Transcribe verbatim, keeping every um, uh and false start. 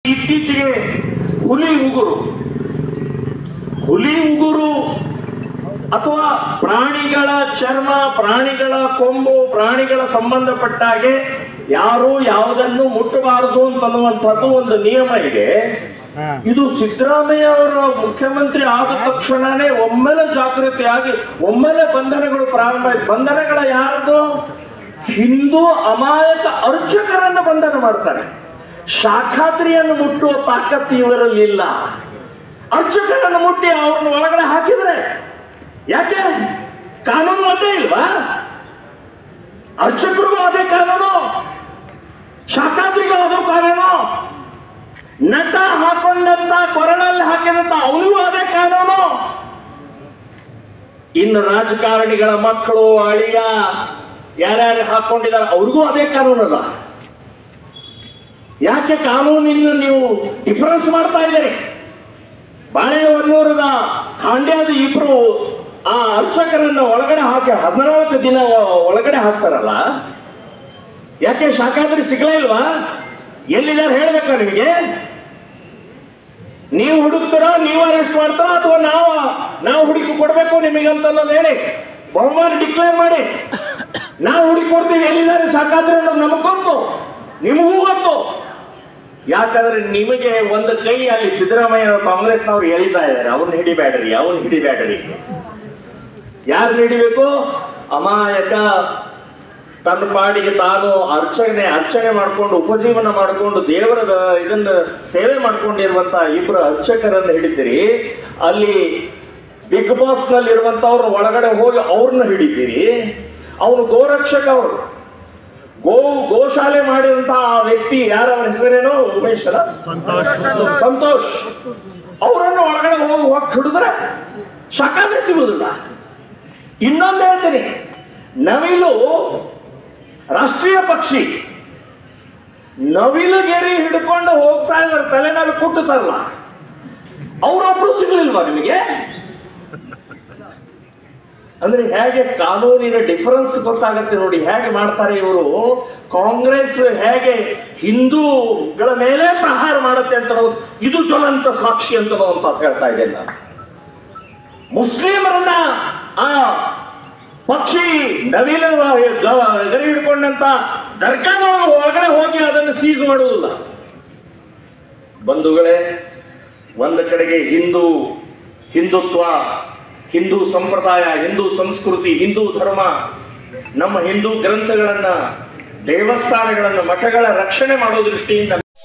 ಇತ್ತೀಚೆಗೆ ಹುಲಿ ಉಗುರು ಹುಲಿ ಉಗುರು ಅಥವಾ ಪ್ರಾಣಿಗಳ ಚರ್ಮ, ಪ್ರಾಣಿಗಳ ಕೊಂಬು, ಪ್ರಾಣಿಗಳ ಸಂಬಂಧಪಟ್ಟ ಹಾಗೆ ಯಾರು ಯಾವುದನ್ನು ಮುಟ್ಟಬಾರದು ಅಂತನ್ನುವಂಥದ್ದು ಒಂದು ನಿಯಮ ಇದೆ. ಇದು ಸಿದ್ದರಾಮಯ್ಯ ಅವರ ಮುಖ್ಯಮಂತ್ರಿ ಆದ ತಕ್ಷಣನೇ ಒಮ್ಮೆಲೆ ಜಾಗೃತಿಯಾಗಿ ಒಮ್ಮೆಲೆ ಬಂಧನಗಳು ಪ್ರಾರಂಭ ಆಯ್ತು. ಬಂಧನಗಳ ಯಾರದು? ಹಿಂದೂ ಅಮಾಯಕ ಅರ್ಚಕರನ್ನು ಬಂಧನ ಮಾಡ್ತಾರೆ. ಶಾಖಾದ್ರಿಯನ್ನು ಮುಟ್ಟುವ ತಾಕತ್ತು ಇವರಲ್ಲಿ ಇಲ್ಲ. ಅರ್ಚಕರನ್ನು ಮುಟ್ಟಿ ಅವ್ರನ್ನ ಒಳಗಡೆ ಹಾಕಿದ್ರೆ ಯಾಕೆ? ಕಾನೂನು ಅದೇ ಇಲ್ವಾ? ಅರ್ಚಕರಿಗೂ ಅದೇ ಕಾನೂನು, ಶಾಖಾದ್ರಿಗೂ ಅದೇ ಕಾನೂನು, ನಟ ಹಾಕೊಂಡಂತ ಕೊರಳಲ್ಲಿ ಹಾಕಿದಂತ ಅವನಿಗೂ ಅದೇ ಕಾನೂನು. ಇನ್ನು ರಾಜಕಾರಣಿಗಳ ಮಕ್ಕಳು, ಅಳಿಯ ಯಾರ್ಯಾರು ಹಾಕೊಂಡಿದ್ದಾರೆ ಅವ್ರಿಗೂ ಅದೇ ಕಾನೂನಲ್ಲ. ಯಾಕೆ ಕಾನೂನಿನ ನೀವು ಡಿಫರೆನ್ಸ್ ಮಾಡ್ತಾ ಇದ್ದೀರಿ? ಬಾಳೆಹೊನ್ನೂರದ ಖಾಂಡ್ಯದ ಇಬ್ರು ಆ ಅರ್ಚಕರನ್ನ ಒಳಗಡೆ ಹಾಕಿ ಹದಿನಾಲ್ಕು ದಿನ ಒಳಗಡೆ ಹಾಕ್ತಾರಲ್ಲ, ಯಾಕೆ ಶಾಖಾದ್ರಿ ಸಿಗ್ಲೇ ಇಲ್ವಾ? ಎಲ್ಲಿದ್ದಾರೆ ಹೇಳ್ಬೇಕಾ ನಿಮಗೆ? ನೀವು ಹುಡುಕ್ತಾರ, ನೀವು ಅರೆಸ್ಟ್ ಮಾಡ್ತಾರ, ಅಥವಾ ನಾವು ನಾವು ಹುಡುಕಿ ಕೊಡ್ಬೇಕು ನಿಮಗಂತ ಅನ್ನೋದು ಹೇಳಿ ಬಹುಮಾನ ಡಿಕ್ಲೇರ್ ಮಾಡಿ ನಾವು ಹುಡುಕಿ ಕೊಡ್ತೀವಿ. ಎಲ್ಲಿದ್ದಾರೆ ಶಾಖಾದ್ರಿ ಅನ್ನೋದು ನಮಗ್ ಗೊತ್ತು, ನಿಮಗೂ ಗೊತ್ತು. ಯಾಕಂದ್ರೆ ನಿಮಗೆ ಒಂದು ಕೈ ಅಲ್ಲಿ ಸಿದ್ದರಾಮಯ್ಯ ಕಾಂಗ್ರೆಸ್ನವ್ರು ಎಳಿತಾ ಇದ್ದಾರೆ, ಅವನ್ನ ಹಿಡಿಬೇಡ್ರಿ, ಅವನ್ ಹಿಡಿಬೇಡ್ರಿ. ಯಾರು ಹಿಡಿಬೇಕು? ಅಮಾಯಕ ತನ್ನ ಪಾಡಿಗೆ ತಾನು ಅರ್ಚನೆ ಅರ್ಚನೆ ಮಾಡ್ಕೊಂಡು ಉಪಜೀವನ ಮಾಡಿಕೊಂಡು ದೇವರ ಇದನ್ನ ಸೇವೆ ಮಾಡ್ಕೊಂಡಿರುವಂತ ಇಬ್ಬರು ಅರ್ಚಕರನ್ನು ಹಿಡಿತೀರಿ. ಅಲ್ಲಿ ಬಿಗ್ ಬಾಸ್ ನಲ್ಲಿ ಇರುವಂತವ್ರ ಒಳಗಡೆ ಹೋಗಿ ಅವ್ರನ್ನ ಹಿಡಿತೀರಿ. ಅವನು ಗೋರಕ್ಷಕ, ಅವರು ಗೋ ಗೋಶಾಲೆ ಮಾಡಿದಂತಹ ಆ ವ್ಯಕ್ತಿ ಯಾರ ಅವರ ಹೆಸರೇನೋ ಉಮೇಶ್ ಅಲ್ಲ, ಸಂತೋಷ್, ಅವರನ್ನು ಒಳಗಡೆ ಹೋಗಿ ಹೋಗಿ ಹಿಡಿದ್ರೆ ಶಾಖಾದ್ರಿ ಸಿಗುವುದಿಲ್ಲ. ಇನ್ನೊಂದು ಹೇಳ್ತೀನಿ, ನವಿಲು ರಾಷ್ಟ್ರೀಯ ಪಕ್ಷಿ, ನವಿಲುಗೆರಿ ಹಿಡ್ಕೊಂಡು ಹೋಗ್ತಾ ಇದ್ದಾರೆ, ತಲೆ ಮೇಲೆ ಕುಟ್ಟುತ್ತಾರಲ್ಲ, ಅವರೊಬ್ರು ಸಿಗಲಿಲ್ವಾ ನಿಮಗೆ? ಅಂದ್ರೆ ಹೇಗೆ ಕಾನೂನಿನ ಡಿಫರೆನ್ಸ್ ಗೊತ್ತಾಗತ್ತೆ ನೋಡಿ, ಹೇಗೆ ಮಾಡ್ತಾರೆ ಇವರು. ಕಾಂಗ್ರೆಸ್ ಹೇಗೆ ಹಿಂದೂಗಳ ಮೇಲೆ ಪ್ರಹಾರ ಮಾಡುತ್ತೆ ಅಂತ ಇದು ಜ್ವಲಂತ ಸಾಕ್ಷಿ ಅಂತ ಅಂತ ಹೇಳ್ತಾ ಇದ್ದೇನೆ ನಾನು. ಮುಸ್ಲಿಮರನ್ನ ಆ ಪಕ್ಷಿ ನವಿಲ ಗರಿ ಹಿಡ್ಕೊಂಡಂತ ದರ್ಗಾದ ಒಳಗಡೆ ಹೋಗಿ ಅದನ್ನು ಸೀಸ್ ಮಾಡುವುದಿಲ್ಲ. ಬಂಧುಗಳೇ, ಒಂದು ಕಡೆಗೆ ಹಿಂದೂ ಹಿಂದುತ್ವ, ಹಿಂದೂ ಸಂಪ್ರದಾಯ, ಹಿಂದೂ ಸಂಸ್ಕೃತಿ, ಹಿಂದೂ ಧರ್ಮ, ನಮ್ಮ ಹಿಂದೂ ಗ್ರಂಥಗಳನ್ನ, ದೇವಸ್ಥಾನಗಳನ್ನ, ಮಠಗಳ ರಕ್ಷಣೆ ಮಾಡೋ ದೃಷ್ಟಿಯಿಂದ